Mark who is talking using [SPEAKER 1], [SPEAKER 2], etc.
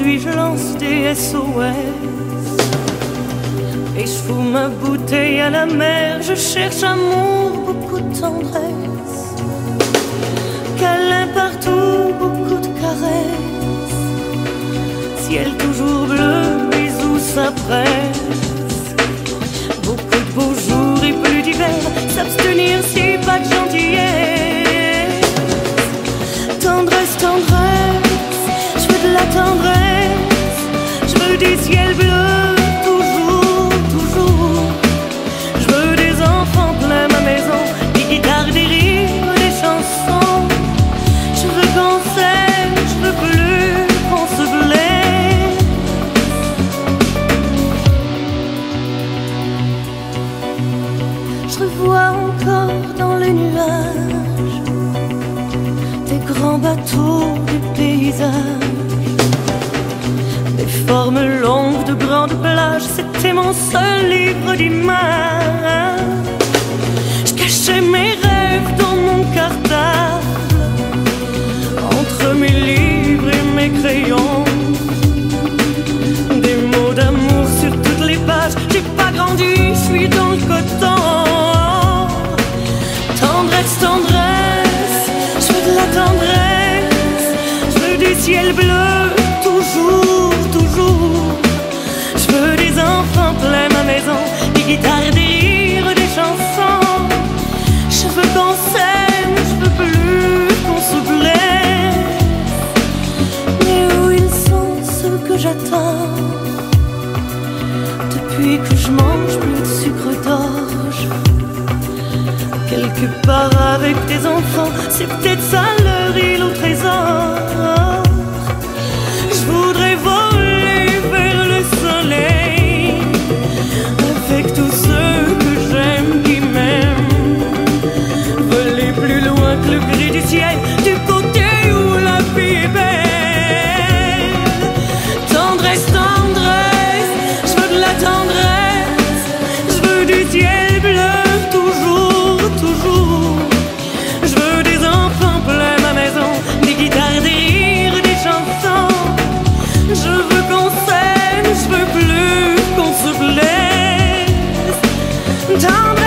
[SPEAKER 1] Aujourd'hui je lance des SOS et je fous ma bouteille à la mer. Je cherche amour, beaucoup de tendresse, câlin partout, beaucoup de caresses, ciel toujours bleu, bisous ça presse. Beaucoup de beaux jours et plus d'hiver, s'abstenir si pas de gentillesse. Tendresse, tendresse, je veux de la tendresse, je veux des ciels bleus, toujours, toujours. Je veux des enfants plein ma maison, des guitares, des rires, des chansons. Je veux qu'on s'aime, je veux plus qu'on se blesse. Je revois encore dans les nuages des grands bateaux, des paysages, des formes longues de grandes plages. C'était mon seul livre d'images. Je cachais mes rêves dans mon cartable, entre mes livres et mes crayons. Des mots d'amour sur toutes les pages. J'ai pas grandi, je suis dans le coton. Tendresse, tendresse, je veux de la tendresse, je veux des ciels bleus, toujours, toujours. Je veux des enfants plein ma maison, des guitares, des rires, des chansons. Je veux qu'on s'aime, je veux plus qu'on se blesse. Mais où ils sont ceux que j'attends? Depuis que je mange plus de sucre d'orge, quelque part avec des enfants, c'est peut-être ça leur île au trésor. Je voudrais voler vers le soleil avec tous ceux que j'aime qui m'aiment, voler plus loin que le gris du ciel, du côté où la vie est belle. Tendresse, tendresse, je veux de la tendresse, je veux du ciel bleu, toujours, toujours. Je veux des enfants plein ma maison, des guitares, des rires, des chansons. Je veux qu'on s'aime, je veux plus qu'on se blesse.